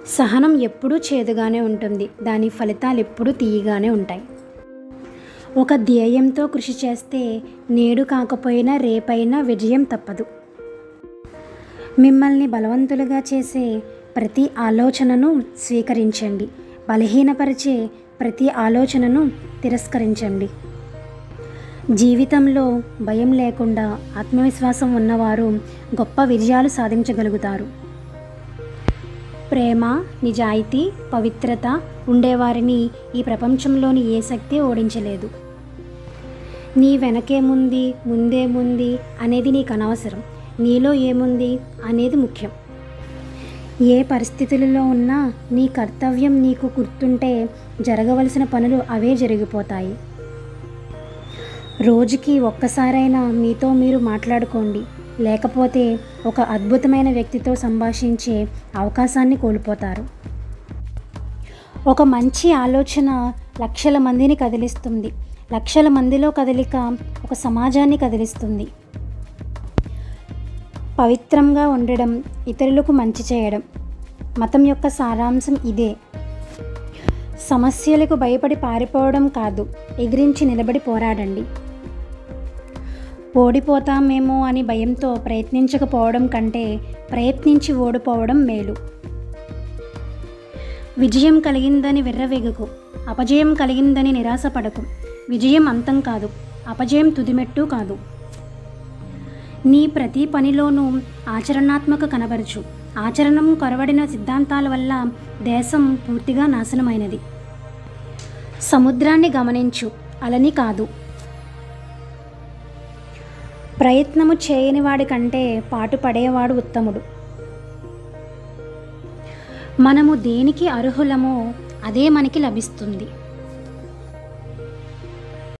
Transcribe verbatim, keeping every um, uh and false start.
సహనం ఎప్పుడూ చేదుగానే ఉంటుంది. దాని ఫలితాలు ఎప్పుడూ తీయగానే ఉంటాయి. ఒక ధ్యేయంతో కృషి చేస్తే నేడు కాకపోయినా రేపైనా విజయం తప్పదు. మిమ్మల్ని బలవంతులుగా చేసే ప్రతి ఆలోచనను స్వీకరించండి. బలహీనపరిచే ప్రతి ఆలోచనను తిరస్కరించండి. జీవితంలో భయం లేకుండా ఆత్మవిశ్వాసం ఉన్నవారు గొప్ప విజయాలు సాధించగలుగుతారు. ప్రేమ, నిజాయితీ, పవిత్రత ఉండేవారిని ఈ ప్రపంచంలోని ఏ శక్తి ఓడించలేదు. నీ వెనకేముంది, ముందేముంది అనేది నీకు అనవసరం. నీలో ఏముంది అనేది ముఖ్యం. ఏ పరిస్థితులలో ఉన్నా నీ కర్తవ్యం నీకు గుర్తుంటే జరగవలసిన పనులు అవే జరిగిపోతాయి. రోజుకి ఒక్కసారైనా మీతో మీరు మాట్లాడుకోండి. లేకపోతే ఒక అద్భుతమైన వ్యక్తితో సంభాషించే అవకాశాన్ని కోల్పోతారు. ఒక మంచి ఆలోచన లక్షల మందిని కదిలిస్తుంది. లక్షల మందిలో కదలిక ఒక సమాజాన్ని కదిలిస్తుంది. పవిత్రంగా ఉండడం, ఇతరులకు మంచి చేయడం మతం యొక్క సారాంశం ఇదే. సమస్యలకు భయపడి పారిపోవడం కాదు, ఎదిరించి నిలబడి పోరాడండి. ఓడిపోతామేమో అని భయంతో ప్రయత్నించకపోవడం కంటే ప్రయత్నించి ఓడిపోవడం మేలు. విజయం కలిగిందని విర్రవీగకు, అపజయం కలిగిందని నిరాశపడకు. విజయం అంతం కాదు, అపజయం తుదిమెట్టు కాదు. నీ ప్రతి పనిలోనూ ఆచరణాత్మక కనబరచు. ఆచరణం కొరవడిన సిద్ధాంతాల వల్ల దేశం పూర్తిగా నాశనమైనది. సముద్రాన్ని గమనించు, అలని కాదు. ప్రయత్నము చేయని వాడి కంటే పాటుపడేవాడు ఉత్తముడు. మనము దేనికి అర్హులమో అదే మనకి లభిస్తుంది.